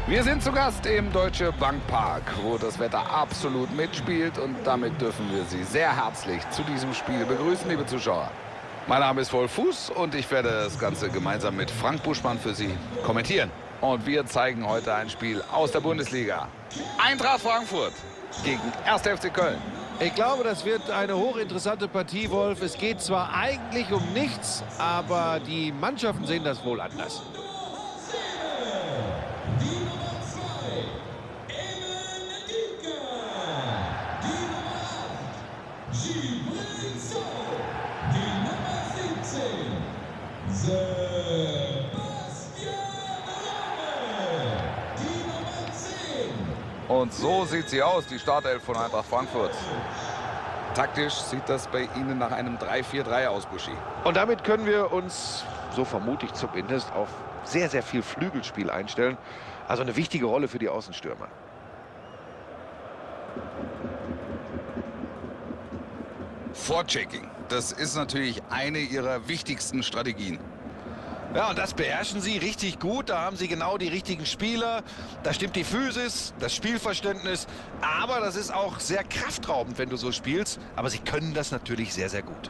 Wir sind zu Gast im Deutsche Bank Park, wo das Wetter absolut mitspielt, und damit dürfen wir Sie sehr herzlich zu diesem Spiel begrüßen, liebe Zuschauer. Mein Name ist Wolf Fuß und ich werde das Ganze gemeinsam mit Frank Buschmann für Sie kommentieren. Und wir zeigen heute ein Spiel aus der Bundesliga. Eintracht Frankfurt gegen 1. FC Köln. Ich glaube, das wird eine hochinteressante Partie, Wolf. Es geht zwar eigentlich um nichts, aber die Mannschaften sehen das wohl anders. Und so sieht sie aus, die Startelf von Eintracht Frankfurt. Taktisch sieht das bei Ihnen nach einem 3-4-3 aus, Buschi. Und damit können wir uns, so vermute ich zumindest, auf sehr, sehr viel Flügelspiel einstellen. Also eine wichtige Rolle für die Außenstürmer. Vorchecking, das ist natürlich eine Ihrer wichtigsten Strategien. Ja, und das beherrschen sie richtig gut. Da haben sie genau die richtigen Spieler. Da stimmt die Physis, das Spielverständnis. Aber das ist auch sehr kraftraubend, wenn du so spielst. Aber sie können das natürlich sehr, sehr gut.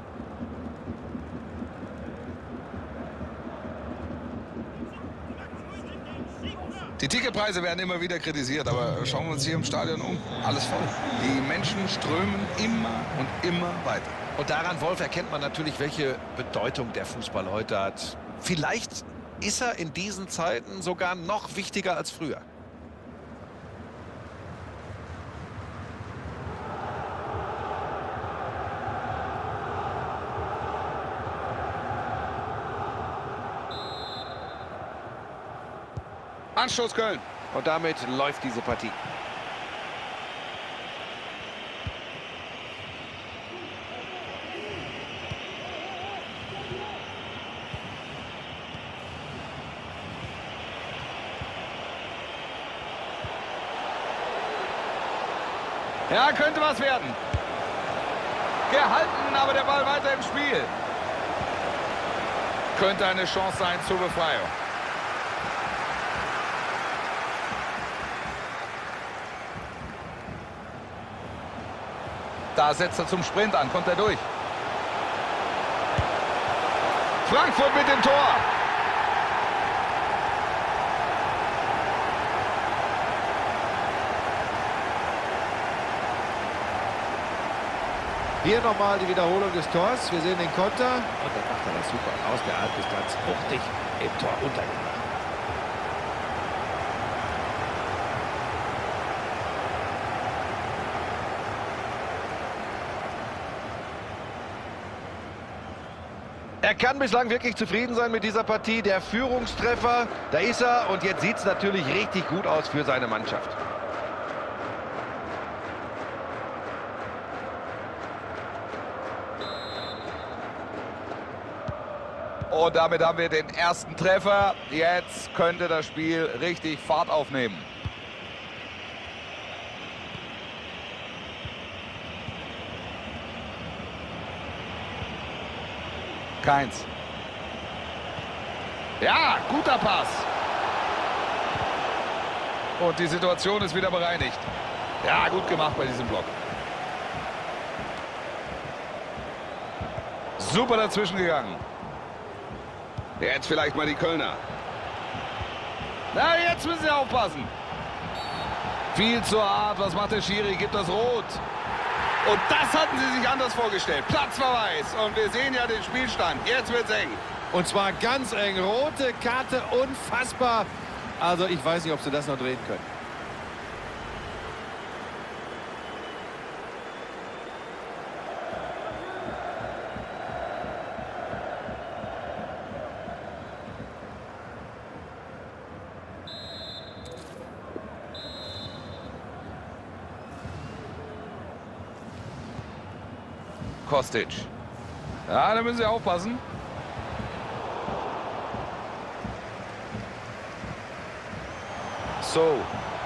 Die Ticketpreise werden immer wieder kritisiert, aber schauen wir uns hier im Stadion um. Alles voll. Die Menschen strömen immer und immer weiter. Und daran, Wolf, erkennt man natürlich, welche Bedeutung der Fußball heute hat. Vielleicht ist er in diesen Zeiten sogar noch wichtiger als früher. Anstoß Köln. Und damit läuft diese Partie. Ja, könnte was werden. Gehalten, aber der Ball weiter im Spiel. Könnte eine Chance sein zur Befreiung. Da setzt er zum Sprint an, kommt er durch. Frankfurt mit dem Tor. Hier nochmal die Wiederholung des Tors. Wir sehen den Konter. Und dann macht er das super. Aus der Halbdistanz wuchtig im Tor untergebracht. Er kann bislang wirklich zufrieden sein mit dieser Partie. Der Führungstreffer, da ist er. Und jetzt sieht es natürlich richtig gut aus für seine Mannschaft. Und damit haben wir den ersten Treffer. Jetzt könnte das Spiel richtig Fahrt aufnehmen. Keins. Ja, guter Pass. Und die Situation ist wieder bereinigt. Ja, gut gemacht bei diesem Block. Super dazwischen gegangen. Jetzt vielleicht mal die Kölner. Na, jetzt müssen sie aufpassen. Viel zu hart. Was macht der Schiri? Gibt das Rot. Und das hatten sie sich anders vorgestellt. Platzverweis. Und wir sehen ja den Spielstand. Jetzt wird's eng. Und zwar ganz eng. Rote Karte, unfassbar. Also ich weiß nicht, ob sie das noch drehen können. Kostic. Ja, da müssen sie aufpassen. So.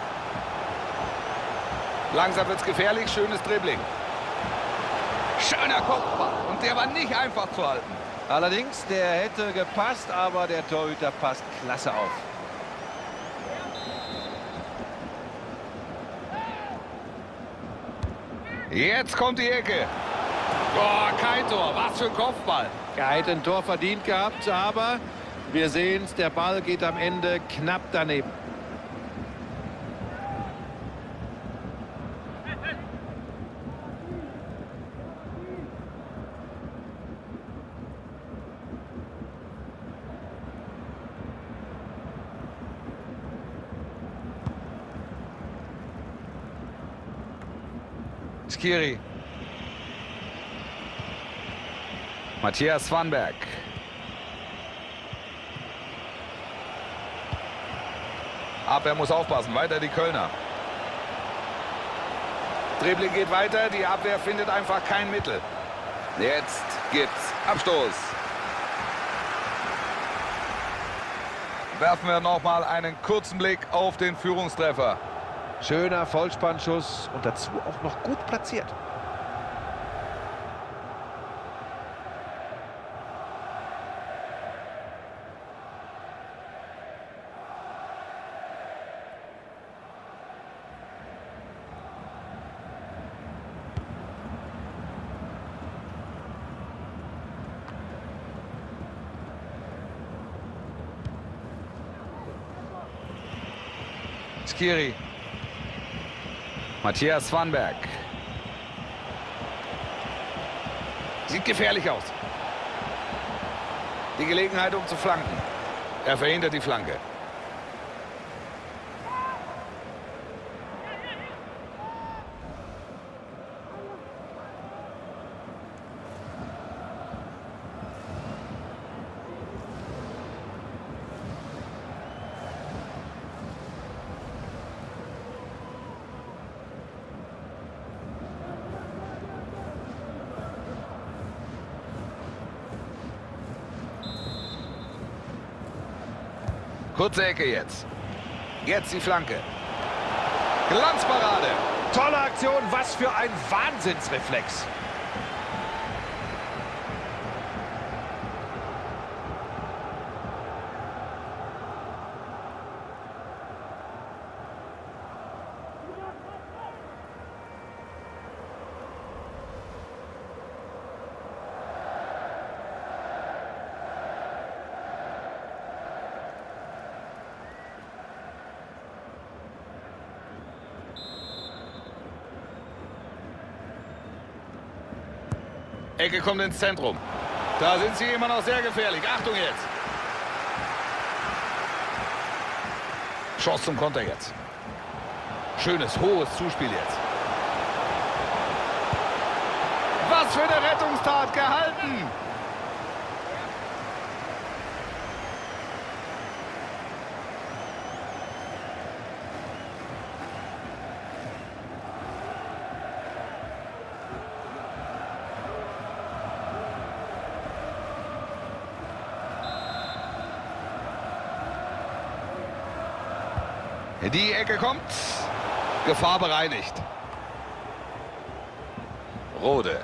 Langsam wird's gefährlich. Schönes Dribbling. Schöner Kopfball. Und der war nicht einfach zu halten. Allerdings, der hätte gepasst, aber der Torhüter passt klasse auf. Jetzt kommt die Ecke. Boah, kein Tor. Was für ein Kopfball. Er hätte ein Tor verdient gehabt, aber wir sehen es, der Ball geht am Ende knapp daneben. Skiri. Matthias Swanberg. Abwehr muss aufpassen. Weiter die Kölner. Dribbling geht weiter. Die Abwehr findet einfach kein Mittel. Jetzt gibt's Abstoß. Werfen wir noch mal einen kurzen Blick auf den Führungstreffer. Schöner Vollspannschuss und dazu auch noch gut platziert. Skiri. Matthias Swanberg. Sieht gefährlich aus. Die Gelegenheit, um zu flanken. Er verhindert die Flanke. Kurze Ecke jetzt. Jetzt die Flanke. Glanzparade. Tolle Aktion, was für ein Wahnsinnsreflex. Ecke kommt ins Zentrum. Da sind sie immer noch sehr gefährlich. Achtung jetzt. Chance zum Konter jetzt. Schönes, hohes Zuspiel jetzt. Was für eine Rettungstat, gehalten. Die Ecke kommt. Gefahr bereinigt. Rode.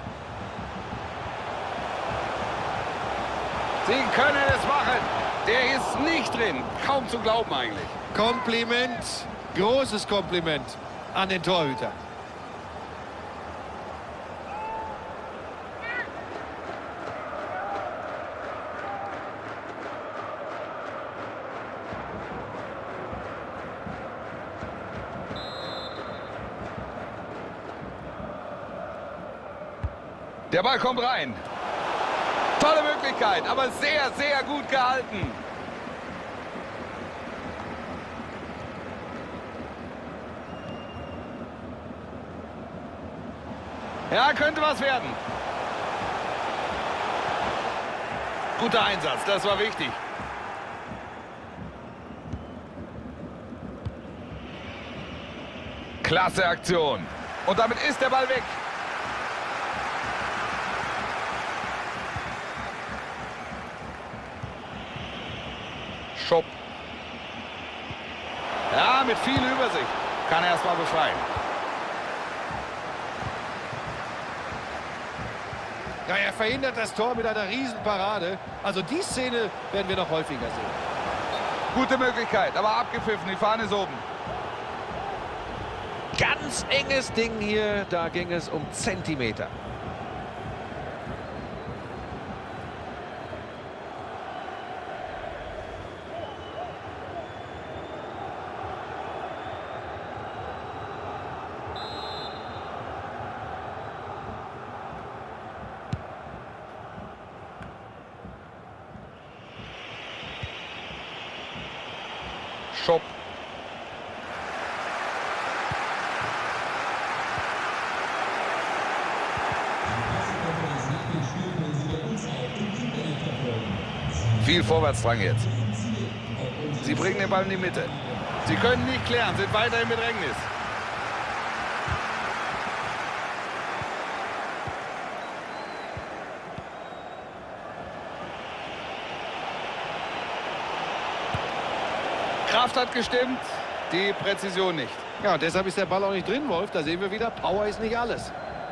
Sie können es machen. Der ist nicht drin. Kaum zu glauben eigentlich. Kompliment, großes Kompliment an den Torhüter. Der Ball kommt rein. Tolle Möglichkeit, aber sehr, sehr gut gehalten. Ja, könnte was werden. Guter Einsatz, das war wichtig. Klasse Aktion. Und damit ist der Ball weg. Schopp. Ja, mit viel Übersicht. Kann er erst mal befreien. Ja, er verhindert das Tor mit einer Riesenparade. Also die Szene werden wir noch häufiger sehen. Gute Möglichkeit, aber abgepfiffen. Die Fahne ist oben. Ganz enges Ding hier, da ging es um Zentimeter. Schopp. Viel Vorwärtsdrang jetzt. Sie bringen den Ball in die Mitte. Sie können nicht klären, sind weiter im Bedrängnis. Kraft hat gestimmt, die Präzision nicht. Ja, und deshalb ist der Ball auch nicht drin, Wolf. Da sehen wir wieder, Power ist nicht alles.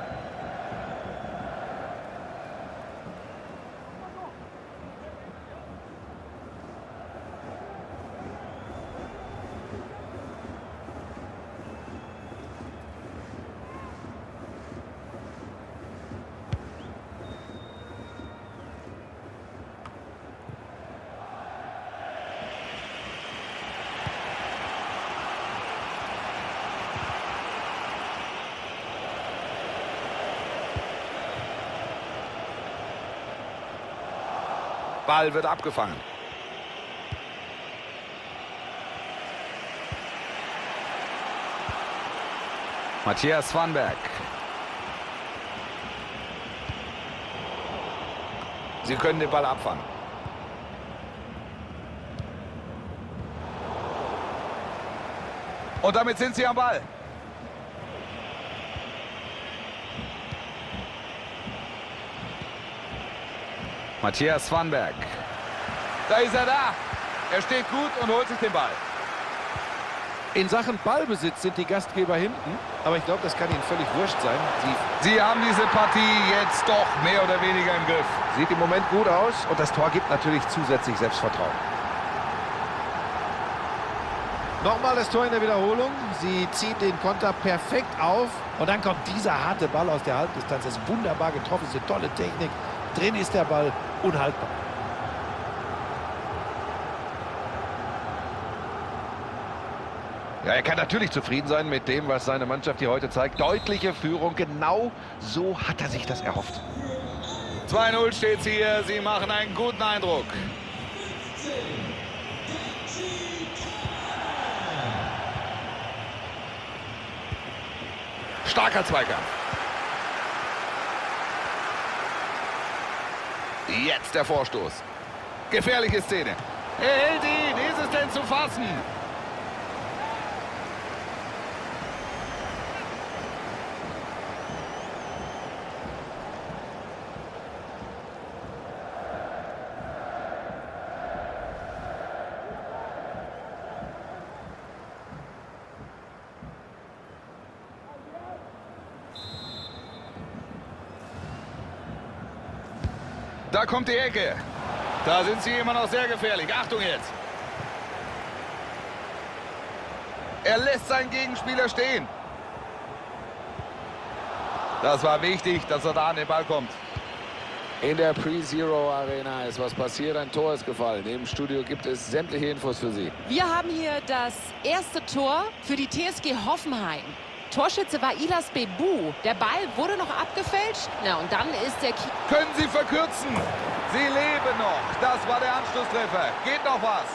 Ball wird abgefangen. Matthias Svanberg. Sie können den Ball abfangen. Und damit sind sie am Ball. Matthias Svanberg. Da ist er da. Er steht gut und holt sich den Ball. In Sachen Ballbesitz sind die Gastgeber hinten, aber ich glaube, das kann ihnen völlig wurscht sein. Sie haben diese Partie jetzt doch mehr oder weniger im Griff. Sieht im Moment gut aus und das Tor gibt natürlich zusätzlich Selbstvertrauen. Nochmal das Tor in der Wiederholung. Sie zieht den Konter perfekt auf und dann kommt dieser harte Ball aus der Halbdistanz. Das ist wunderbar getroffen, das ist eine tolle Technik. Drin ist der Ball, unhaltbar. Ja, er kann natürlich zufrieden sein mit dem, was seine Mannschaft hier heute zeigt. Deutliche Führung, genau so hat er sich das erhofft. 2-0 steht's hier, sie machen einen guten Eindruck. Starker Zweikampf. Jetzt der Vorstoß. Gefährliche Szene. Er hält ihn. Ist es denn zu fassen? Da kommt die Ecke. Da sind sie immer noch sehr gefährlich. Achtung jetzt. Er lässt seinen Gegenspieler stehen. Das war wichtig, dass er da an den Ball kommt. In der Pre-Zero Arena ist was passiert. Ein Tor ist gefallen. Im Studio gibt es sämtliche Infos für Sie. Wir haben hier das erste Tor für die TSG Hoffenheim. Torschütze war Ilas Bebu. Der Ball wurde noch abgefälscht. Na, und dann ist der... Können Sie verkürzen? Sie leben noch. Das war der Anschlusstreffer. Geht noch was.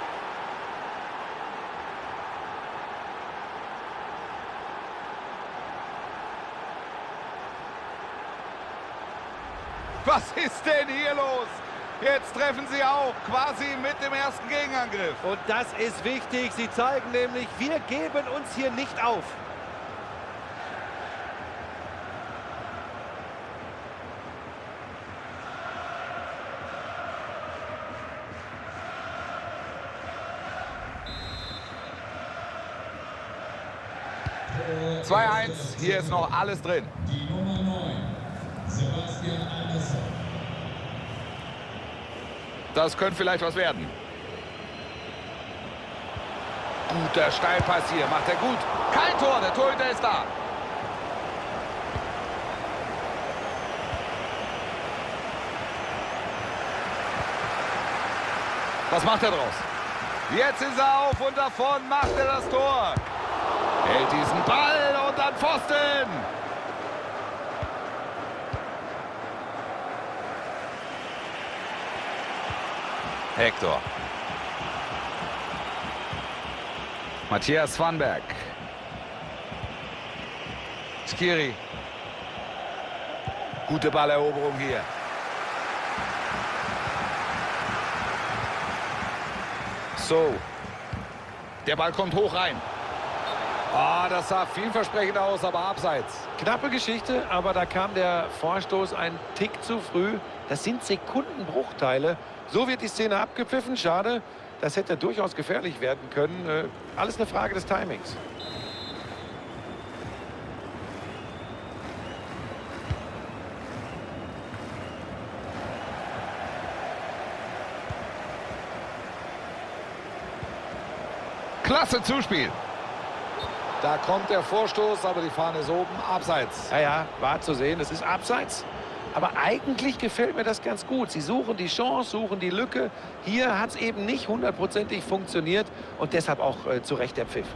Was ist denn hier los? Jetzt treffen sie auch, quasi mit dem ersten Gegenangriff. Und das ist wichtig. Sie zeigen nämlich, wir geben uns hier nicht auf. Äh, 2-1, hier ist noch alles drin. Die Nummer 9, Sebastian Andersson. Das könnte vielleicht was werden. Guter Steilpass hier, macht er gut. Kein Tor, der Torhüter ist da. Was macht er draus? Jetzt ist er auf und davon macht er das Tor. Hält diesen Ball und dann Pfosten. Hector. Matthias Svanberg. Skiri. Gute Balleroberung hier. So. Der Ball kommt hoch rein. Ah, das sah vielversprechend aus, aber abseits. Knappe Geschichte, aber da kam der Vorstoß ein Tick zu früh. Das sind Sekundenbruchteile. So wird die Szene abgepfiffen. Schade, das hätte durchaus gefährlich werden können. Alles eine Frage des Timings. Klasse Zuspiel. Da kommt der Vorstoß, aber die Fahne ist oben. Abseits. Ja, war zu sehen, es ist abseits. Aber eigentlich gefällt mir das ganz gut. Sie suchen die Chance, suchen die Lücke. Hier hat es eben nicht hundertprozentig funktioniert und deshalb auch zu Recht der Pfiff.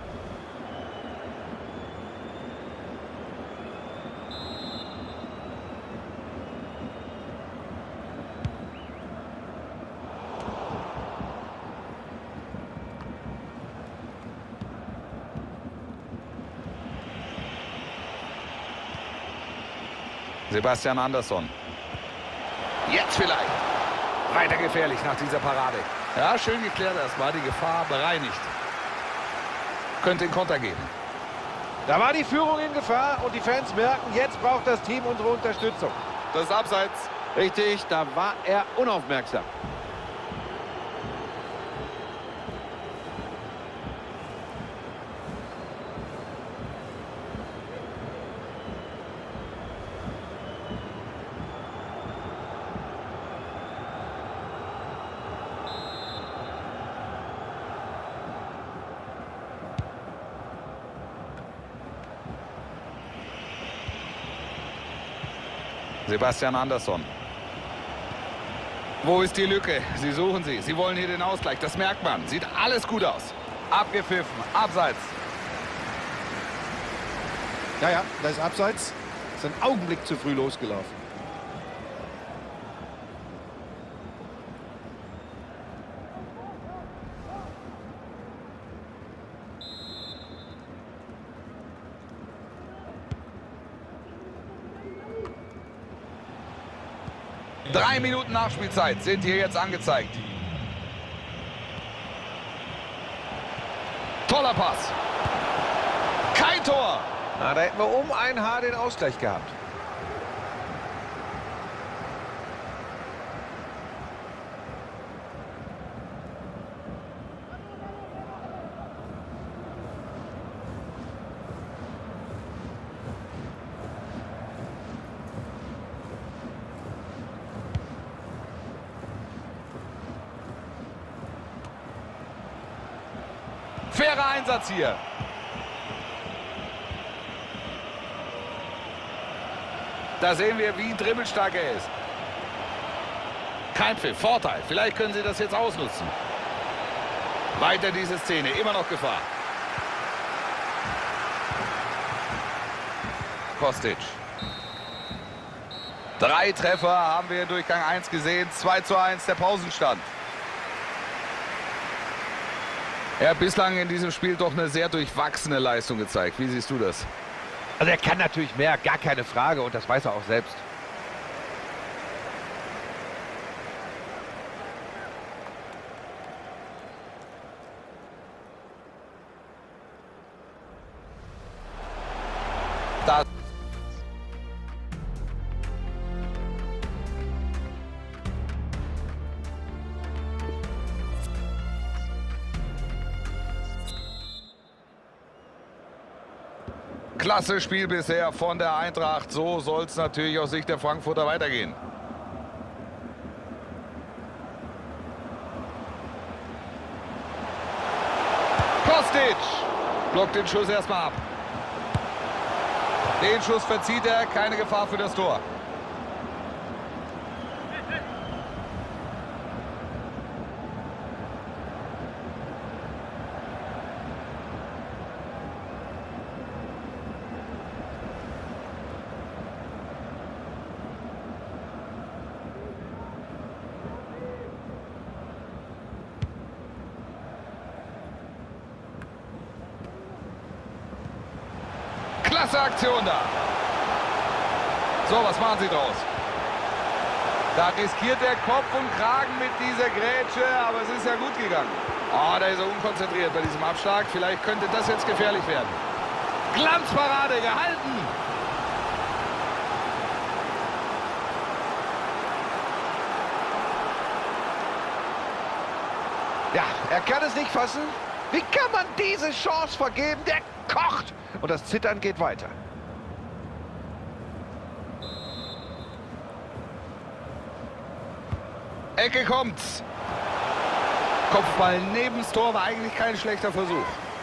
Sebastian Andersson. Jetzt vielleicht. Weiter gefährlich nach dieser Parade. Ja, schön geklärt erstmal. Die Gefahr bereinigt. Könnte in Konter geben. Da war die Führung in Gefahr und die Fans merken, jetzt braucht das Team unsere Unterstützung. Das ist abseits. Richtig, da war er unaufmerksam. Sebastian Andersson. Wo ist die Lücke? Sie suchen sie. Sie wollen hier den Ausgleich. Das merkt man. Sieht alles gut aus. Abgepfiffen. Abseits. Ja, das ist abseits. Ist ein Augenblick zu früh losgelaufen. Drei Minuten Nachspielzeit sind hier jetzt angezeigt. Toller Pass. Kein Tor. Na, da hätten wir um ein Haar den Ausgleich gehabt. Fairer Einsatz hier. Da sehen wir, wie dribbelstark er ist. Kein Pfiff, Vorteil. Vielleicht können sie das jetzt ausnutzen. Weiter diese Szene, immer noch Gefahr. Kostic. 3 Treffer haben wir in Durchgang 1 gesehen. 2:1 der Pausenstand. Er hat bislang in diesem Spiel doch eine sehr durchwachsene Leistung gezeigt. Wie siehst du das? Also er kann natürlich mehr, gar keine Frage, und das weiß er auch selbst. Da Klasse Spiel bisher von der Eintracht. So soll es natürlich aus Sicht der Frankfurter weitergehen. Kostic. Blockt den Schuss erstmal ab. Den Schuss verzieht er, keine Gefahr für das Tor. Klasse Aktion da. So, was machen Sie draus? Da riskiert der Kopf und Kragen mit dieser Grätsche, aber es ist ja gut gegangen. Oh, da ist er unkonzentriert bei diesem Abschlag. Vielleicht könnte das jetzt gefährlich werden. Glanzparade gehalten. Ja, er kann es nicht fassen. Wie kann man diese Chance vergeben? Der kocht. Und das Zittern geht weiter. Ecke kommt's. Kopfball neben das Tor war eigentlich kein schlechter Versuch.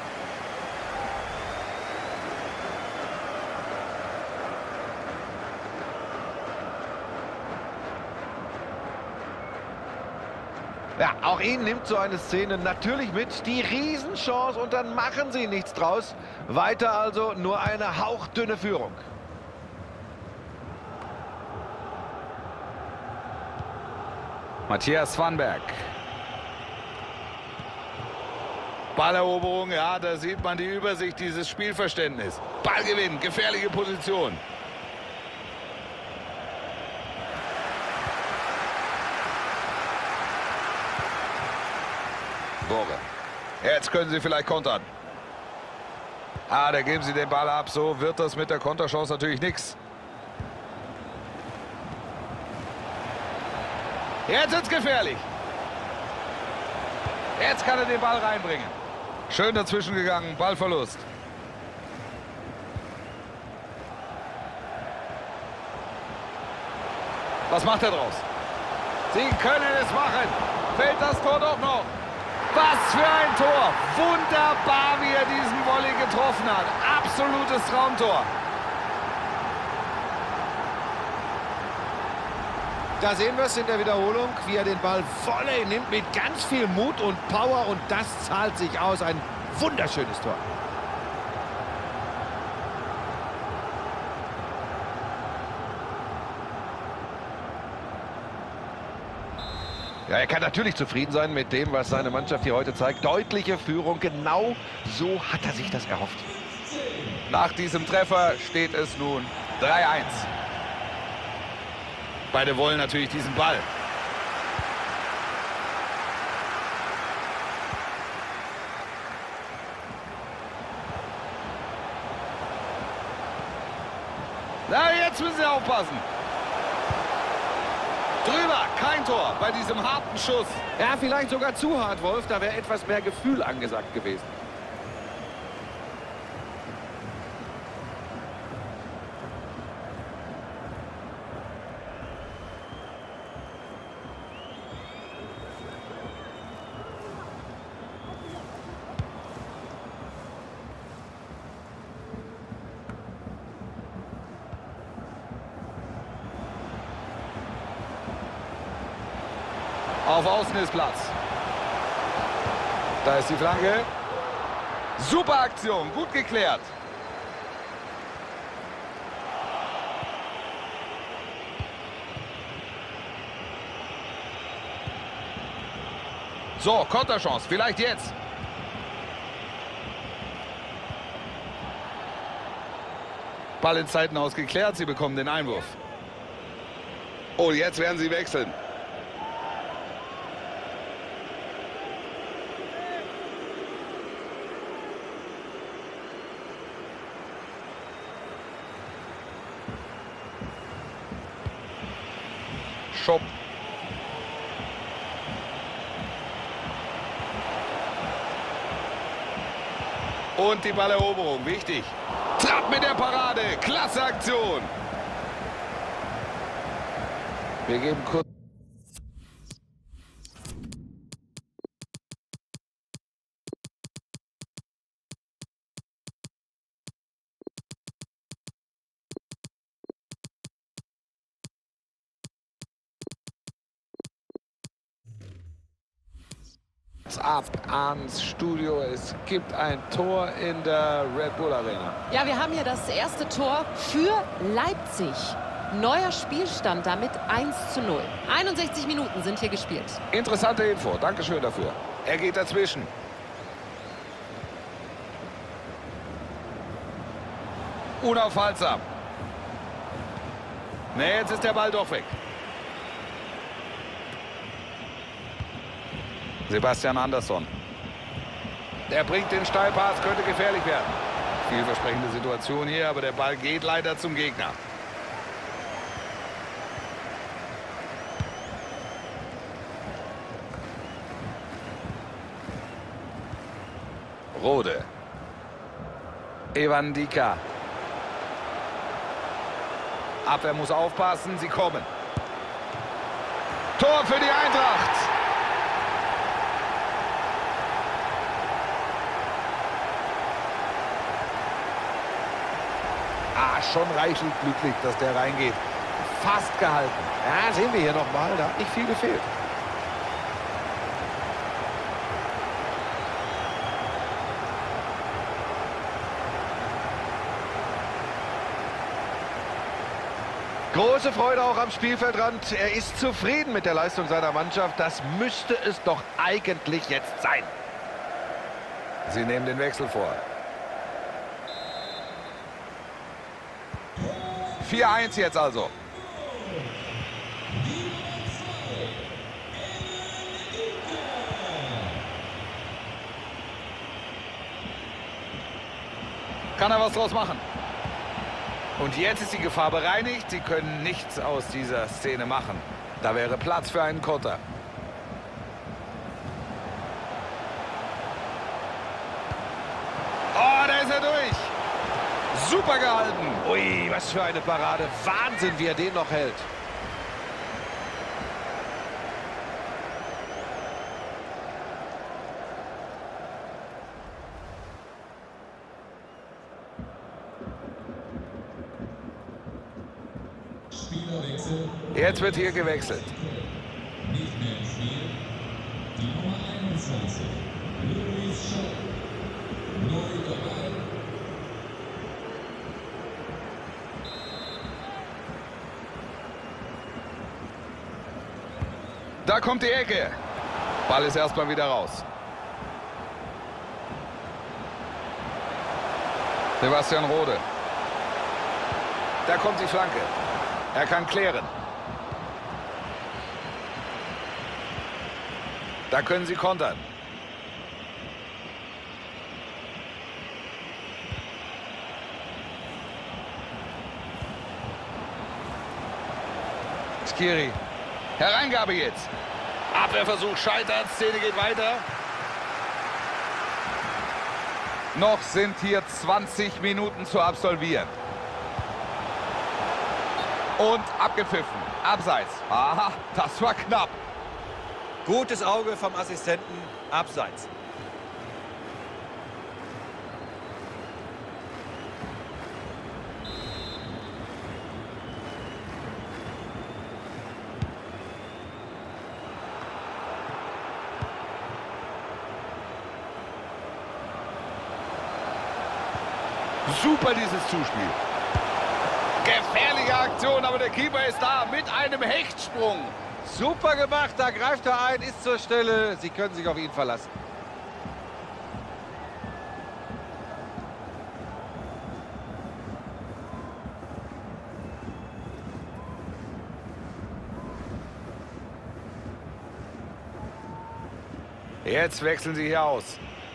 Ja, auch ihn nimmt so eine Szene natürlich mit. Die Riesenchance und dann machen sie nichts draus. Weiter also nur eine hauchdünne Führung. Matthias Svanberg. Balleroberung, ja, da sieht man die Übersicht, dieses Spielverständnis. Ballgewinn, gefährliche Position. Bore. Jetzt können sie vielleicht kontern. Ah, da geben sie den Ball ab. So wird das mit der Konterchance natürlich nichts. Jetzt ist es gefährlich. Jetzt kann er den Ball reinbringen. Schön dazwischen gegangen, Ballverlust. Was macht er draus? Sie können es machen. Fällt das Tor doch noch. Was für ein Tor. Wunderbar, wie er diesen Volley getroffen hat. Absolutes Traumtor. Da sehen wir es in der Wiederholung, wie er den Ball volley nimmt mit ganz viel Mut und Power. Und das zahlt sich aus. Ein wunderschönes Tor. Ja, er kann natürlich zufrieden sein mit dem, was seine Mannschaft hier heute zeigt. Deutliche Führung, genau so hat er sich das erhofft. Nach diesem Treffer steht es nun 3-1. Beide wollen natürlich diesen Ball. Na, jetzt müssen sie aufpassen. Drüber, kein Tor bei diesem harten Schuss. Ja, vielleicht sogar zu hart, Wolf. Da wäre etwas mehr Gefühl angesagt gewesen. Auf Außen ist Platz. Da ist die Flanke. Super Aktion, gut geklärt. So, Konterchance, vielleicht jetzt. Ball ins Seitenhaus geklärt, sie bekommen den Einwurf. Oh, jetzt werden sie wechseln. Schopp. Und die Balleroberung, wichtig. Trapp mit der Parade, klasse Aktion. Wir geben kurz kurz ab ans Studio. Es gibt ein Tor in der Red Bull Arena. Ja, wir haben hier das erste Tor für Leipzig. Neuer Spielstand damit 1:0. 61 Minuten sind hier gespielt. Interessante Info. Dankeschön dafür. Er geht dazwischen. Unaufhaltsam. Ne, jetzt ist der Ball doch weg. Sebastian Andersson. Der bringt den Steilpass, könnte gefährlich werden. Vielversprechende Situation hier, aber der Ball geht leider zum Gegner. Rode. Evan Dika. Abwehr muss aufpassen, sie kommen. Tor für die Eintracht. Schon reichlich glücklich, dass der reingeht. Fast gehalten. Ja, sehen wir hier nochmal, da hat nicht viel gefehlt. Große Freude auch am Spielfeldrand. Er ist zufrieden mit der Leistung seiner Mannschaft. Das müsste es doch eigentlich jetzt sein. Sie nehmen den Wechsel vor. 4:1 jetzt also. Kann er was draus machen? Und jetzt ist die Gefahr bereinigt. Sie können nichts aus dieser Szene machen. Da wäre Platz für einen Konter. Oh, da ist er durch. Super gehalten. Ui, was für eine Parade. Wahnsinn, wie er den noch hält. Spielerwechsel. Jetzt wird hier gewechselt. Nicht mehr im Spiel. Die Nummer 21. Luis Scholl. Neu dabei. Da kommt die Ecke. Ball ist erstmal wieder raus. Sebastian Rode. Da kommt die Flanke. Er kann klären. Da können sie kontern. Skiri. Hereingabe jetzt. Abwehrversuch scheitert. Szene geht weiter. Noch sind hier 20 Minuten zu absolvieren. Und abgepfiffen. Abseits. Aha, das war knapp. Gutes Auge vom Assistenten. Abseits. Super dieses Zuspiel. Gefährliche Aktion, aber der Keeper ist da mit einem Hechtsprung. Super gemacht, da greift er ein, ist zur Stelle. Sie können sich auf ihn verlassen. Jetzt wechseln sie hier aus.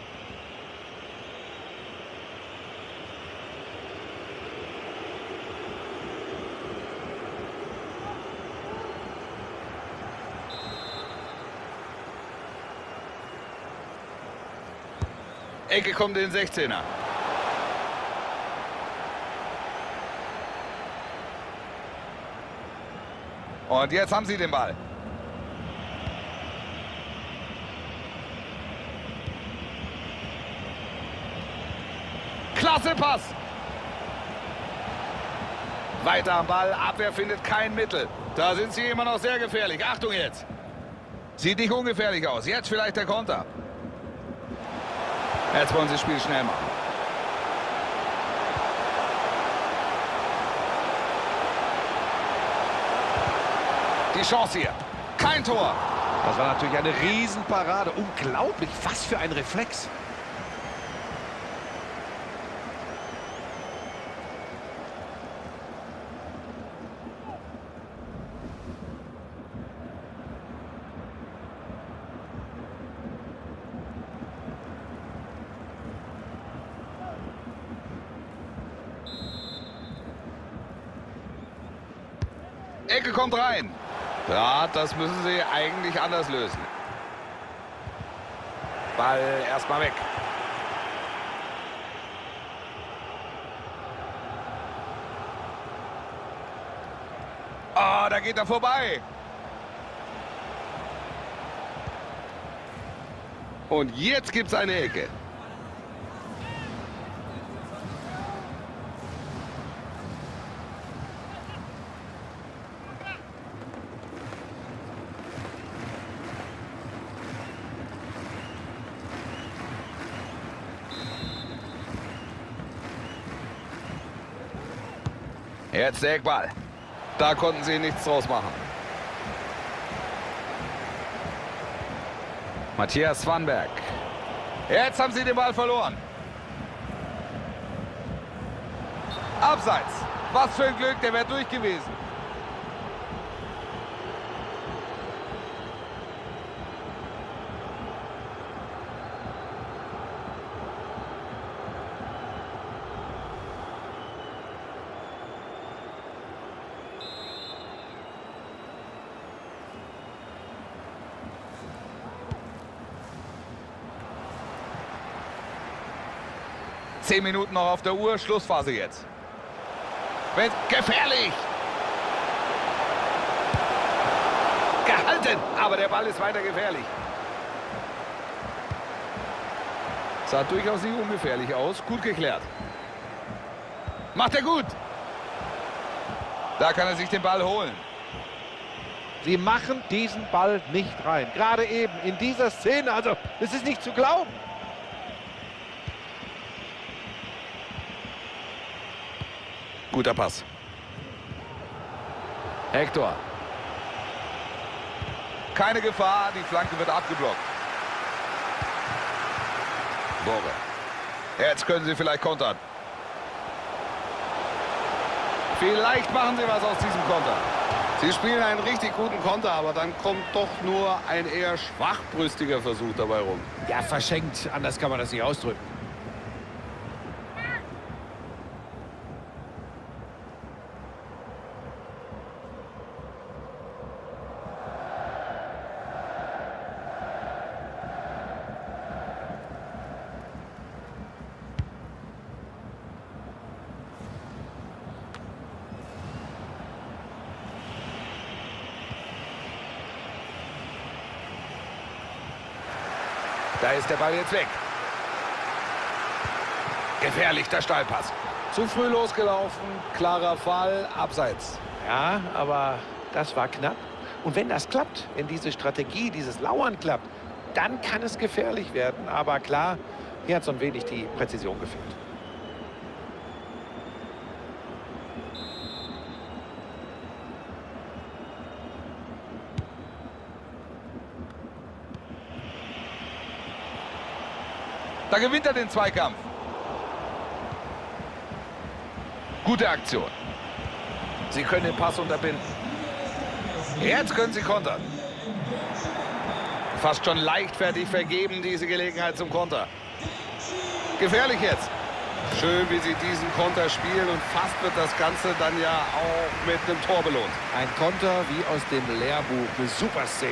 Ecke kommt in den 16er. Und jetzt haben sie den Ball. Klasse Pass. Weiter am Ball. Abwehr findet kein Mittel. Da sind sie immer noch sehr gefährlich. Achtung jetzt. Sieht nicht ungefährlich aus. Jetzt vielleicht der Konter. Jetzt wollen sie das Spiel schnell machen. Die Chance hier. Kein Tor. Das war natürlich eine Riesenparade. Unglaublich, was für ein Reflex. Ecke kommt rein. Ja, das müssen sie eigentlich anders lösen. Ball erstmal weg. Oh, da geht er vorbei. Und jetzt gibt es eine Ecke. Jetzt der Eckball. Da konnten sie nichts draus machen. Matthias Svanberg. Jetzt haben sie den Ball verloren. Abseits. Was für ein Glück, der wäre durch gewesen. Zehn Minuten noch auf der Uhr, Schlussphase jetzt. Gefährlich! Gehalten, aber der Ball ist weiter gefährlich. Sah durchaus nicht ungefährlich aus, gut geklärt. Macht er gut! Da kann er sich den Ball holen. Sie machen diesen Ball nicht rein. Gerade eben in dieser Szene, also es ist nicht zu glauben. Guter Pass. Hector. Keine Gefahr, die Flanke wird abgeblockt. Borre. Jetzt können sie vielleicht kontern. Vielleicht machen sie was aus diesem Konter. Sie spielen einen richtig guten Konter, aber dann kommt doch nur ein eher schwachbrüstiger Versuch dabei rum. Ja, verschenkt. Anders kann man das nicht ausdrücken. Da ist der Ball jetzt weg. Gefährlich, der Steilpass. Zu früh losgelaufen, klarer Fall, abseits. Ja, aber das war knapp. Und wenn das klappt, wenn diese Strategie, dieses Lauern klappt, dann kann es gefährlich werden. Aber klar, hier hat so ein wenig die Präzision gefehlt. Da gewinnt er den Zweikampf. Gute Aktion. Sie können den Pass unterbinden. Jetzt können sie kontern. Fast schon leichtfertig vergeben diese Gelegenheit zum Konter. Gefährlich jetzt. Schön, wie sie diesen Konter spielen und fast wird das Ganze dann ja auch mit einem Tor belohnt. Ein Konter wie aus dem Lehrbuch. Eine super Szene.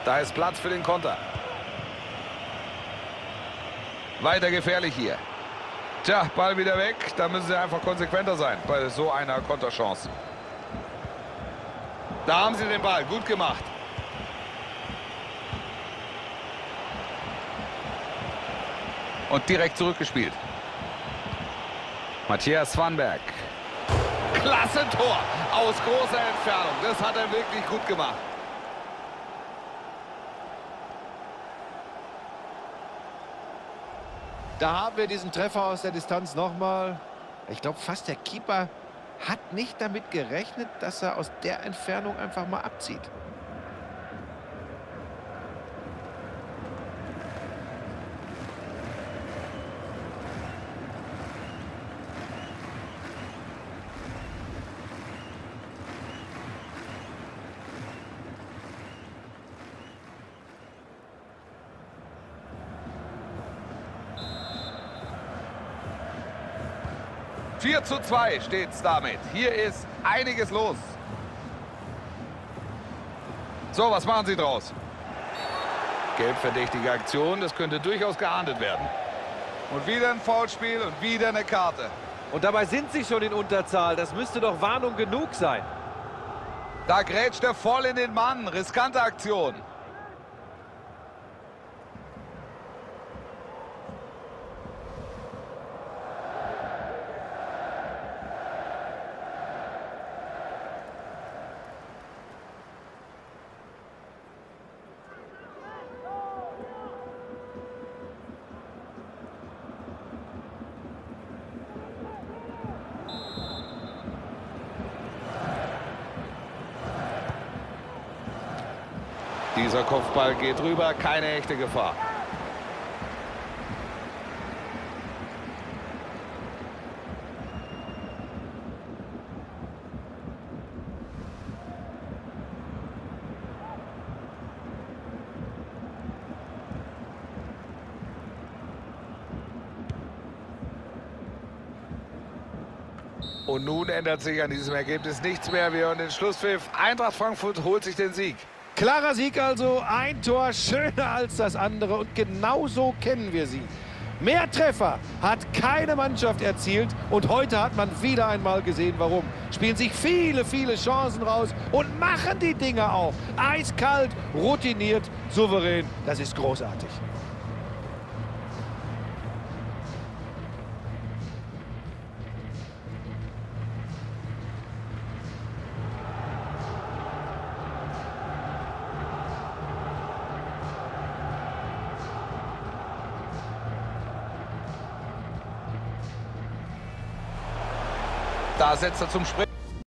Da ist Platz für den Konter. Weiter gefährlich hier. Tja, Ball wieder weg. Da müssen sie einfach konsequenter sein bei so einer Konterchance. Da haben sie den Ball. Gut gemacht. Und direkt zurückgespielt. Matthias Svanberg. Klasse Tor aus großer Entfernung. Das hat er wirklich gut gemacht. Da haben wir diesen Treffer aus der Distanz nochmal. Ich glaube, fast der Keeper hat nicht damit gerechnet, dass er aus der Entfernung einfach mal abzieht. Vier zu 2 steht es damit. Hier ist einiges los. So, was machen Sie draus? Gelbverdächtige Aktion, das könnte durchaus geahndet werden. Und wieder ein Foulspiel und wieder eine Karte. Und dabei sind sie schon in Unterzahl. Das müsste doch Warnung genug sein. Da grätscht er voll in den Mann. Riskante Aktion. Dieser Kopfball geht rüber, keine echte Gefahr. Und nun ändert sich an diesem Ergebnis nichts mehr. Wir hören den Schlusspfiff. Eintracht Frankfurt holt sich den Sieg. Klarer Sieg also, ein Tor schöner als das andere und genauso kennen wir sie. Mehr Treffer hat keine Mannschaft erzielt und heute hat man wieder einmal gesehen, warum. Spielen sich viele, viele Chancen raus und machen die Dinger auch. Eiskalt, routiniert, souverän, das ist großartig. Da setzt er zum Sprint.